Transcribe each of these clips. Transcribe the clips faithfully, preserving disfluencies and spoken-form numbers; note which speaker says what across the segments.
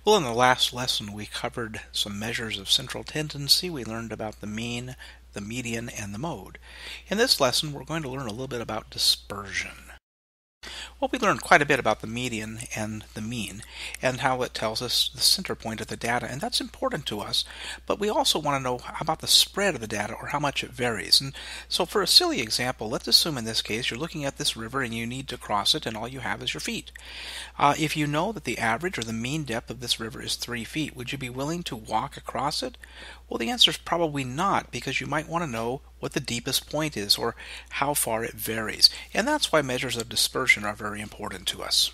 Speaker 1: Well, in the last lesson we covered some measures of central tendency. We learned about the mean, the median, and the mode. In this lesson we're going to learn a little bit about dispersion. Well, we learned quite a bit about the median and the mean and how it tells us the center point of the data, and that's important to us, but we also want to know about the spread of the data or how much it varies. And so for a silly example, let's assume in this case you're looking at this river and you need to cross it and all you have is your feet. Uh, if you know that the average or the mean depth of this river is three feet, would you be willing to walk across it? Well, the answer is probably not, because you might want to know what the deepest point is or how far it varies. And that's why measures of dispersion are very important to us.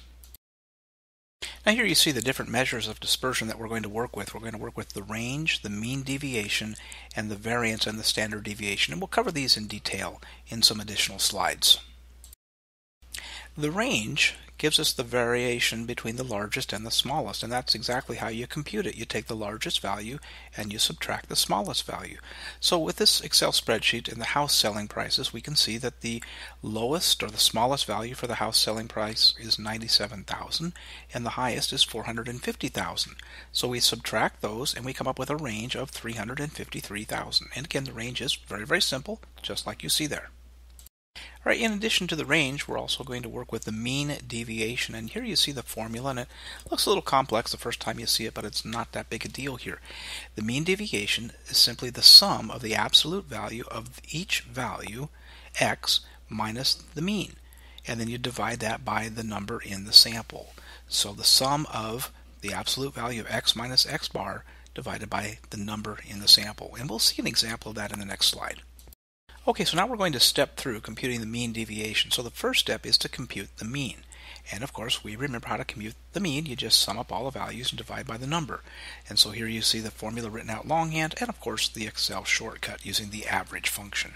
Speaker 1: Now here you see the different measures of dispersion that we're going to work with. We're going to work with the range, the mean deviation, and the variance and the standard deviation. And we'll cover these in detail in some additional slides. The range gives us the variation between the largest and the smallest, and that's exactly how you compute it. You take the largest value and you subtract the smallest value. So with this Excel spreadsheet in the house selling prices, we can see that the lowest or the smallest value for the house selling price is ninety-seven thousand and the highest is four hundred fifty thousand. So we subtract those and we come up with a range of three hundred fifty-three thousand. And again, the range is very, very simple, just like you see there. All right, in addition to the range, we're also going to work with the mean deviation, and here you see the formula, and it looks a little complex the first time you see it, but it's not that big a deal here. The mean deviation is simply the sum of the absolute value of each value, x, minus the mean, and then you divide that by the number in the sample. So the sum of the absolute value of x minus x bar divided by the number in the sample, and we'll see an example of that in the next slide. Okay, so now we're going to step through computing the mean deviation. So the first step is to compute the mean. And of course, we remember how to compute the mean. You just sum up all the values and divide by the number. And so here you see the formula written out longhand, and of course the Excel shortcut using the average function.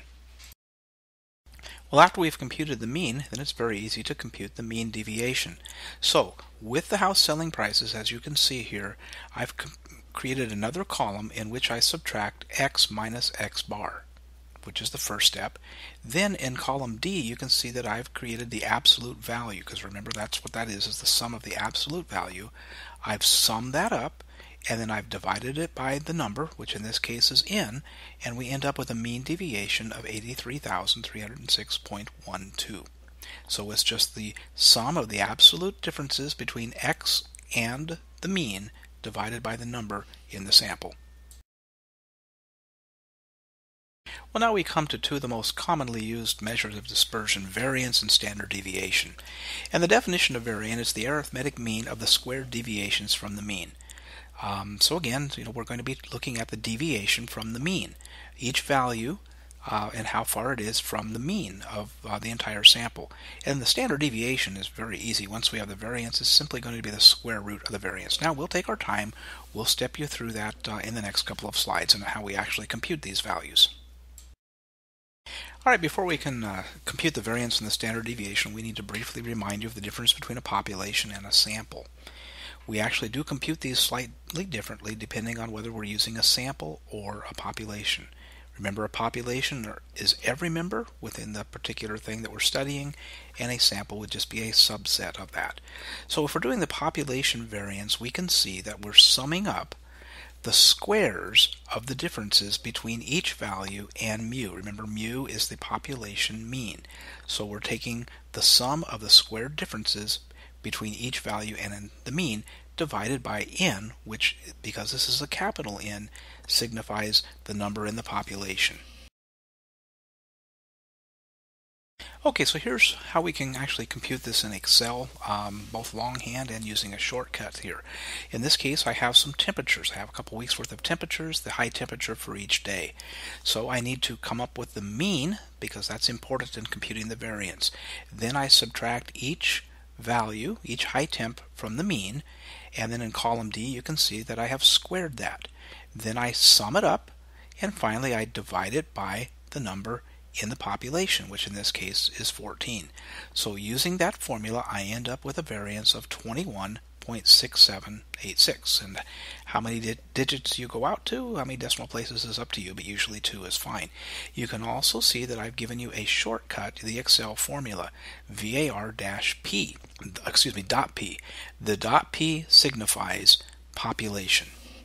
Speaker 1: Well, after we've computed the mean, then it's very easy to compute the mean deviation. So with the house selling prices, as you can see here, I've created another column in which I subtract x minus x bar, which is the first step. Then in column D you can see that I've created the absolute value, because remember that's what that is, is the sum of the absolute value. I've summed that up and then I've divided it by the number, which in this case is n, and we end up with a mean deviation of eighty-three thousand three hundred six point one two. So it's just the sum of the absolute differences between x and the mean divided by the number in the sample. Well, now we come to two of the most commonly used measures of dispersion, variance and standard deviation. And the definition of variance is the arithmetic mean of the squared deviations from the mean. Um, so again, you know, we're going to be looking at the deviation from the mean. Each value uh, and how far it is from the mean of uh, the entire sample. And the standard deviation is very easy. Once we have the variance, it's simply going to be the square root of the variance. Now we'll take our time. We'll step you through that uh, in the next couple of slides and how we actually compute these values. Alright, before we can uh, compute the variance and the standard deviation, we need to briefly remind you of the difference between a population and a sample. We actually do compute these slightly differently depending on whether we're using a sample or a population. Remember, a population is every member within the particular thing that we're studying, and a sample would just be a subset of that. So if we're doing the population variance, we can see that we're summing up the squares of the differences between each value and mu. Remember, mu is the population mean. So we're taking the sum of the squared differences between each value and the mean divided by n, which, because this is a capital N, signifies the number in the population. Okay, so here's how we can actually compute this in Excel, um, both longhand and using a shortcut here. In this case, I have some temperatures. I have a couple weeks worth of temperatures, the high temperature for each day. So I need to come up with the mean, because that's important in computing the variance. Then I subtract each value, each high temp, from the mean, and then in column D you can see that I have squared that. Then I sum it up, and finally I divide it by the number in the population, which in this case is fourteen. So using that formula, I end up with a variance of twenty-one point six seven eight six. And how many di digits you go out to, how many decimal places is up to you, but usually two is fine. You can also see that I've given you a shortcut to the Excel formula, var-p, excuse me, dot p. The dot p signifies population.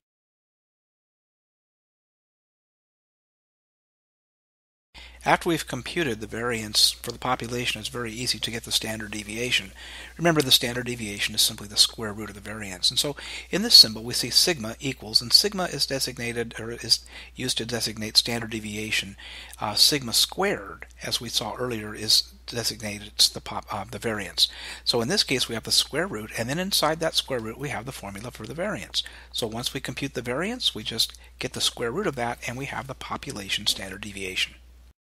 Speaker 1: After we've computed the variance for the population, it's very easy to get the standard deviation. Remember, the standard deviation is simply the square root of the variance. And so in this symbol we see sigma equals, and sigma is designated, or is used to designate standard deviation. Uh, sigma squared, as we saw earlier, is designated the, pop, uh, the variance. So in this case we have the square root, and then inside that square root we have the formula for the variance. So once we compute the variance, we just get the square root of that, and we have the population standard deviation.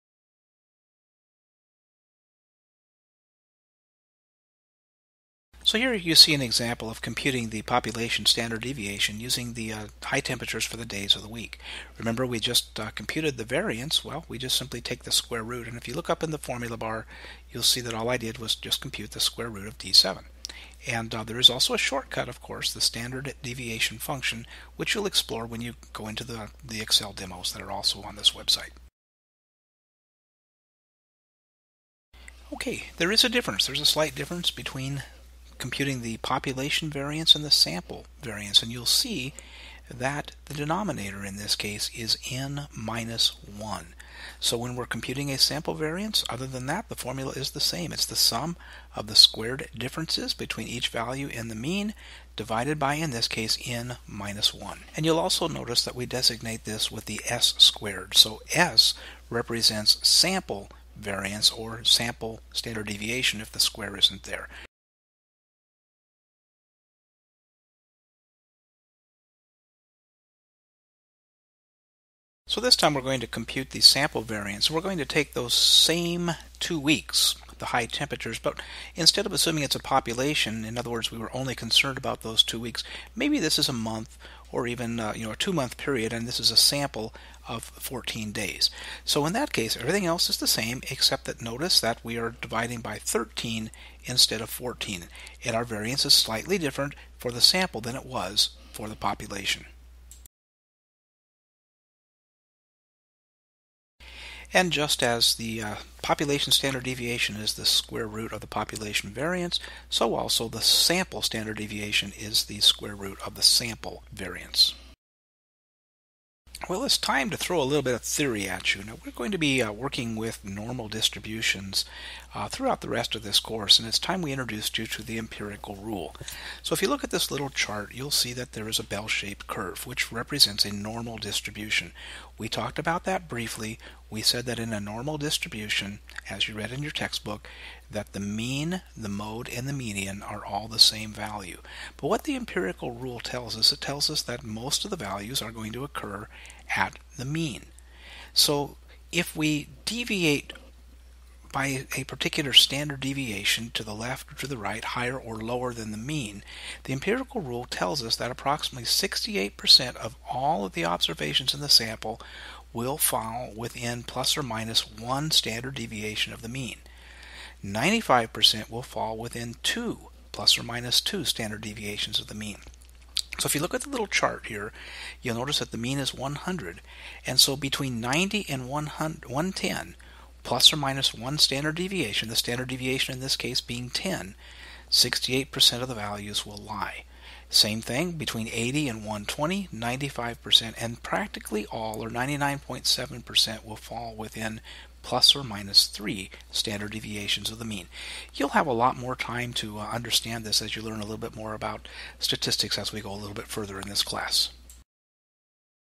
Speaker 1: So here you see an example of computing the population standard deviation using the uh, high temperatures for the days of the week. Remember, we just uh, computed the variance. Well, we just simply take the square root, and if you look up in the formula bar, you'll see that all I did was just compute the square root of D seven. And uh, there is also a shortcut, of course, the standard deviation function, which you'll explore when you go into the, the Excel demos that are also on this website. Okay, there is a difference. There's a slight difference between computing the population variance and the sample variance, and you'll see that the denominator in this case is n minus one. So when we're computing a sample variance, other than that, the formula is the same. It's the sum of the squared differences between each value and the mean divided by, in this case, n minus one. And you'll also notice that we designate this with the s squared. So s represents sample variance, or sample standard deviation, if the square isn't there. So this time we're going to compute the sample variance. We're going to take those same two weeks, the high temperatures, but instead of assuming it's a population, in other words, we were only concerned about those two weeks, maybe this is a month or even uh, you know, a two-month period, and this is a sample of fourteen days. So in that case, everything else is the same, except that notice that we are dividing by thirteen instead of fourteen, and our variance is slightly different for the sample than it was for the population. And just as the uh, population standard deviation is the square root of the population variance, so also the sample standard deviation is the square root of the sample variance. Well, it's time to throw a little bit of theory at you. Now, we're going to be uh, working with normal distributions uh, throughout the rest of this course, and it's time we introduced you to the empirical rule. So if you look at this little chart, you'll see that there is a bell-shaped curve, which represents a normal distribution. We talked about that briefly. We said that in a normal distribution, as you read in your textbook, that the mean, the mode, and the median are all the same value. But what the empirical rule tells us, it tells us that most of the values are going to occur at the mean. So if we deviate by a particular standard deviation to the left or to the right, higher or lower than the mean, the empirical rule tells us that approximately sixty-eight percent of all of the observations in the sample will fall within plus or minus one standard deviation of the mean. ninety-five percent will fall within two plus or minus two standard deviations of the mean. So if you look at the little chart here, you'll notice that the mean is one hundred, and so between ninety and one ten, plus or minus one standard deviation, the standard deviation in this case being ten, sixty-eight percent of the values will lie. Same thing between eighty and one twenty, ninety-five percent, and practically all, or ninety-nine point seven percent, will fall within plus or minus three standard deviations of the mean. You'll have a lot more time to uh, understand this as you learn a little bit more about statistics as we go a little bit further in this class.